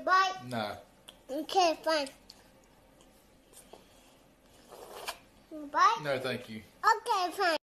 bite? No. Okay, fine. You bite? No, thank you. Okay, fine.